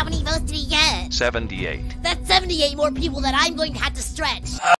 many votes did he get? 78. That's 78 more people that I'm going to have to stretch.